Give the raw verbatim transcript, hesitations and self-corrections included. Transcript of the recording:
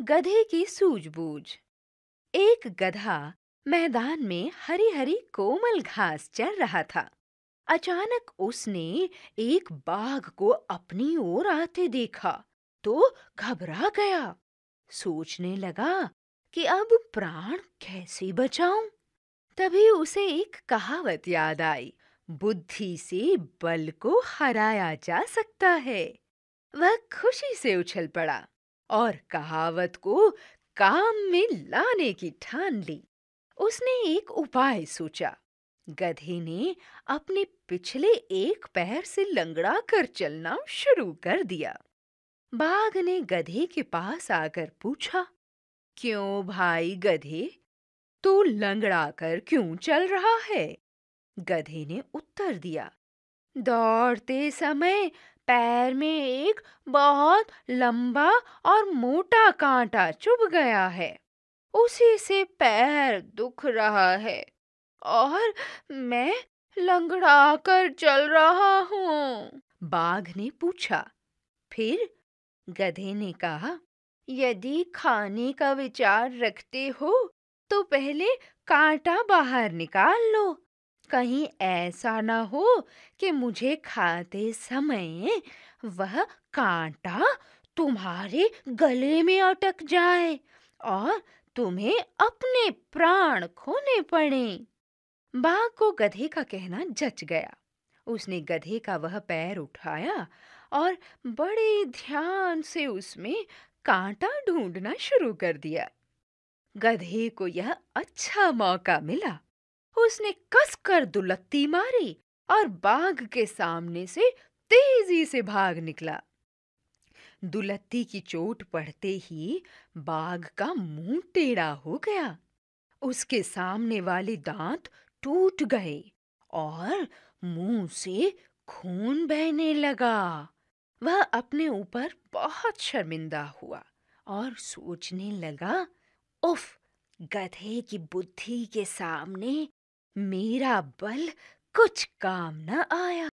गधे की सूझबूझ। एक गधा मैदान में हरी हरी कोमल घास चर रहा था। अचानक उसने एक बाघ को अपनी ओर आते देखा तो घबरा गया। सोचने लगा कि अब प्राण कैसे बचाऊं। तभी उसे एक कहावत याद आई, बुद्धि से बल को हराया जा सकता है। वह खुशी से उछल पड़ा और कहावत को काम में लाने की ठान ली। उसने एक उपाय सोचा। गधे ने अपने पिछले एक पैर से लंगड़ा कर चलना शुरू कर दिया। बाघ ने गधे के पास आकर पूछा, क्यों भाई गधे, तू लंगड़ा कर क्यों चल रहा है? गधे ने उत्तर दिया, दौड़ते समय पैर में एक बहुत लंबा और मोटा कांटा चुभ गया है। उसी से पैर दुख रहा है और मैं लंगड़ा कर चल रहा हूँ। बाघ ने पूछा। फिर गधे ने कहा, यदि खाने का विचार रखते हो तो पहले कांटा बाहर निकाल लो। कहीं ऐसा ना हो कि मुझे खाते समय वह कांटा तुम्हारे गले में अटक जाए और तुम्हें अपने प्राण खोने पड़े। बाघ को गधे का कहना जच गया। उसने गधे का वह पैर उठाया और बड़े ध्यान से उसमें कांटा ढूंढना शुरू कर दिया। गधे को यह अच्छा मौका मिला। उसने कसकर दुलत्ती मारी और बाघ के सामने से तेजी से भाग निकला। दुलत्ती की चोट पड़ते ही बाघ का मुंह टेढ़ा हो गया। उसके सामने वाले दांत टूट गए और मुंह से खून बहने लगा। वह अपने ऊपर बहुत शर्मिंदा हुआ और सोचने लगा, उफ, गधे की बुद्धि के सामने मेरा बल कुछ काम न आया।